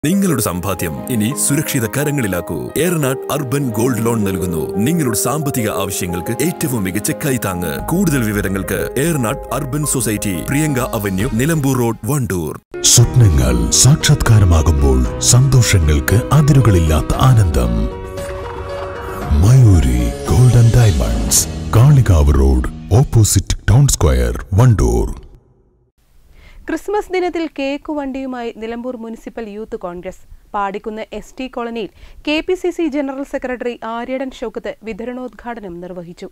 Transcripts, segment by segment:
നിങ്ങളുടെ സമ്പാദ്യം ഇനി സുരക്ഷിത കരങ്ങളിലാക്കൂ. ഏറനാട് അർബൻ ഗോൾഡ് ലോൺ നൽകുന്നു നിങ്ങളുടെ സാമ്പത്തിക ആവശ്യങ്ങൾക്ക് ഏറ്റവും മികച്ച കൈത്താങ്ങ്. കൂടുതൽ വിവരങ്ങൾക്ക് Eranad urban society, Priyanka avenue, Nilambur road, Wandoor. സ്വപ്നങ്ങൾ സാക്ഷാത്കാരമാകുമ്പോൾ സന്തോഷങ്ങൾക്ക് അതിരുകളില്ലാത്ത ആനന്ദം. Mayuri golden diamonds, Kalikavu road, opposite town square, Wandoor. Christmas ദിനത്തിൽ കേക്ക് വണ്ടിയുമായി Nilambur municipal youth Congress Padikkunnu ST കോളനിയിൽ KPCC general secretary Aryadan Shoukath വിതരണോദ്ഘാടനം നിർവഹിച്ചു.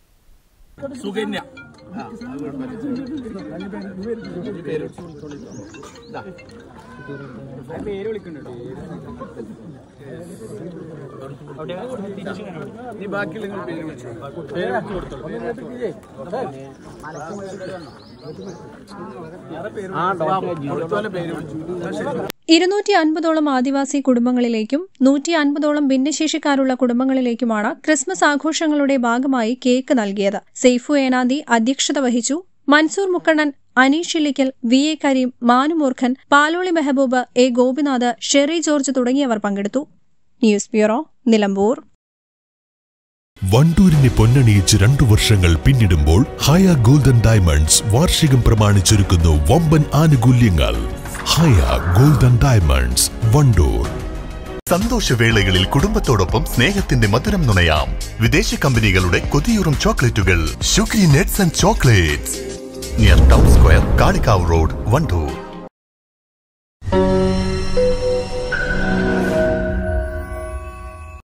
ോളം ആദിവാസി കുടുംബങ്ങളിലേക്കും 150ഓളം ഭിന്നശേഷിക്കാരുള്ള കുടുംബങ്ങളിലേക്കുമാണ് ക്രിസ്മസ് ആഘോഷങ്ങളുടെ ഭാഗമായി കേക്ക് നൽകിയത്. സെയ്ഫു ഏനാന്തി അധ്യക്ഷത വഹിച്ചു. മൻസൂർ മുക്കണ്ണൻ, അനീഷ് ഇല്ലിക്കൽ, VA കരീം, മാനുമൂർഖൻ, പാലോളി മെഹബൂബ്, A ഗോപിനാഥ്, ഷെറി ജോർജ് തുടങ്ങിയവർ പങ്കെടുത്തു. News bureau, Nilambur. വണ്ടൂരിനെ പൊന്നണിയിച്ച് 2 വർഷങ്ങൾ പിന്നിടുമ്പോൾ ഹയ ഗോൾഡൻ ഡയമണ്ട്സ് വാർഷികം പ്രമാണിച്ചൊരുക്കുന്നു വമ്പൻ ആനുകൂല്യങ്ങൾ. Haya golden diamonds, Wandoor. സന്തോഷവേളകളിൽ കുടുംബത്തോടൊപ്പം സ്നേഹത്തിന്റെ മധുരം നുണയാം. വിദേശ കമ്പനികളുടെ കൊതിയൂറും ചോക്ലേറ്റുകൾ. Sugary nets and chocolates, near town square, Kalikavu road, Wandoor.